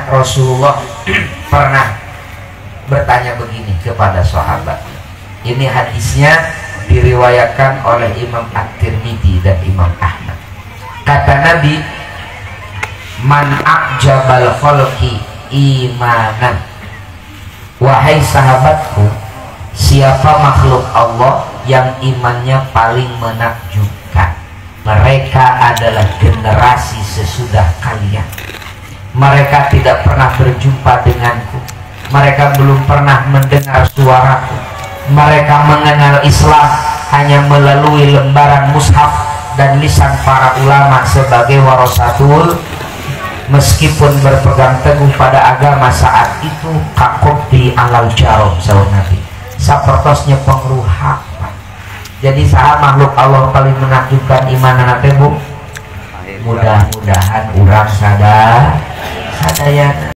Rasulullah pernah bertanya begini kepada sahabat. Ini hadisnya diriwayatkan oleh Imam At-Tirmidzi dan Imam Ahmad. Kata Nabi, man a'jabal khalqi imanan, wahai sahabatku, siapa makhluk Allah yang imannya paling menakjubkan? Mereka adalah generasi sesudah kalian. Mereka tidak pernah berjumpa denganku, mereka belum pernah mendengar suaraku, mereka mengenal Islam hanya melalui lembaran mushaf dan lisan para ulama sebagai warasatul. Meskipun berpegang teguh pada agama saat itu kakobdi alal jarum, sahur Nabi, sapertosnya pengruhak. Jadi saha makhluk Allah paling menakjubkan iman anak tebu. Mudah-mudahan urang sadaya